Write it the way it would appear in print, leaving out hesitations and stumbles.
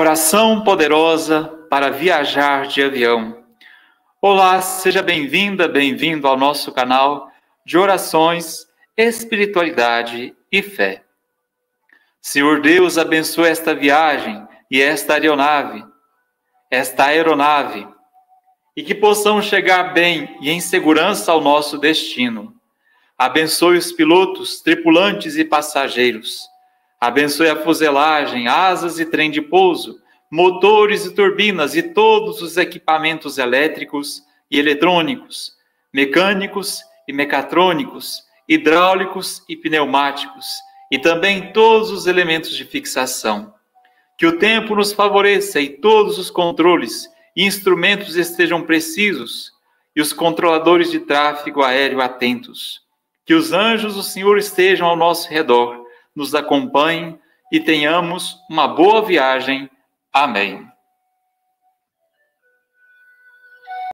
Oração poderosa para viajar de avião. Olá, seja bem-vinda, bem-vindo ao nosso canal de orações, espiritualidade e fé. Senhor Deus, abençoe esta viagem e esta aeronave, e que possamos chegar bem e em segurança ao nosso destino. Abençoe os pilotos, tripulantes e passageiros. Abençoe a fuselagem, asas e trem de pouso, motores e turbinas e todos os equipamentos elétricos e eletrônicos, mecânicos e mecatrônicos, hidráulicos e pneumáticos, e também todos os elementos de fixação. Que o tempo nos favoreça e todos os controles e instrumentos estejam precisos e os controladores de tráfego aéreo atentos. Que os anjos do Senhor estejam ao nosso redor, nos acompanhem e tenhamos uma boa viagem. Amém.